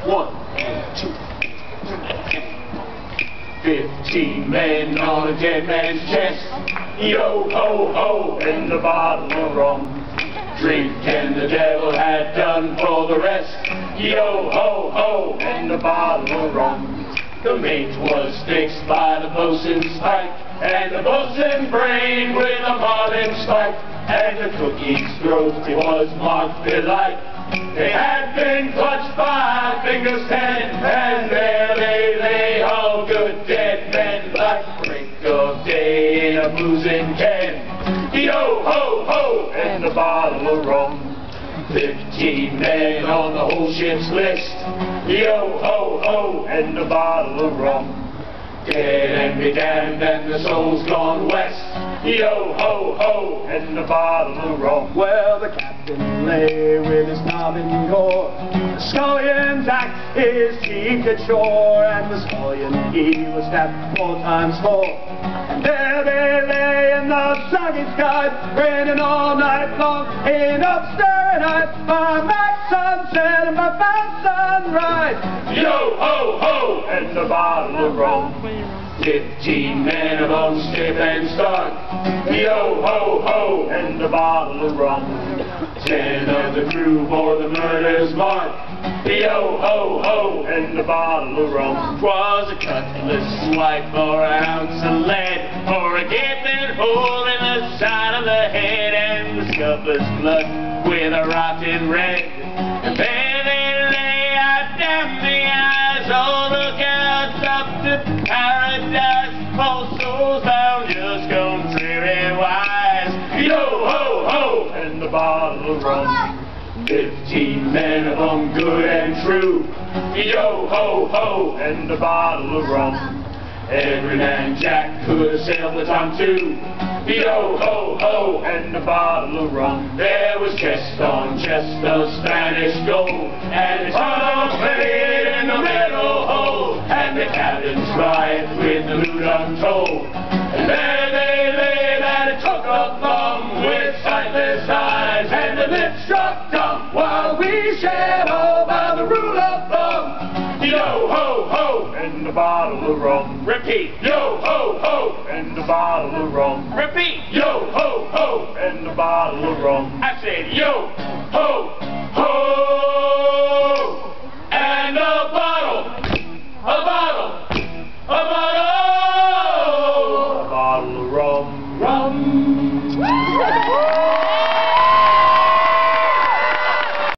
1, 2, 15 men on a dead man's chest. Yo ho ho, and a bottle of rum. Drink and the devil had done for the rest. Yo ho ho, and a bottle of rum. The mate was fixed by the boatswain's spike, and the boatswain brain with a marlin spike, and the cookie's throat was marked delight. They had been clutched by fingers 10, and there they lay, all good dead men, like break of day in a boozing can. Yo ho ho, and a bottle of rum. 15 men on the whole ship's list. Yo ho ho, and a bottle of rum. Dead and be damned, and the soul's gone west. Yo ho ho, and a bottle of rum. Well, the captain lay with his knob in gore. The scullion's axe his cheek at shore, and the scullion he was stabbed 4 times 4. And there they lay in the soggy sky, raining all night long in upstairs night, by back sunset and by back sunrise. Yo ho ho, and a bottle of rum. 15 men of them stiff and stark. Yo ho ho, and a bottle of rum. 10 of the crew bore the murder's mark. Yo ho ho, and a bottle of rum. 'Twas a cutlass swipe or an ounce of lead, or a gaping hole in the side of the head, and the scuffler's blood with a rotten red. And there they lay, I damn the eyes, all lookouts up to paradise, all souls bound just contrary wise. Yo ho ho, and a bottle of rum. 15 men of them good and true. Yo ho ho, and a bottle of rum. Every man Jack could have sailed the Tom too. Yo ho ho, and a bottle of rum. There was chest on chest of Spanish gold, and his heart played in the middle hole, and the cabin's riot with the loot untold. And there they lay that it took a thumb with sightless eyes, and the lips struck dumb, while we shared all by the rule of thumb. Yo ho ho, and a bottle of rum. Repeat. Yo ho ho, and a bottle of rum. Repeat. Yo ho ho, and a bottle of rum. I said yo ho ho.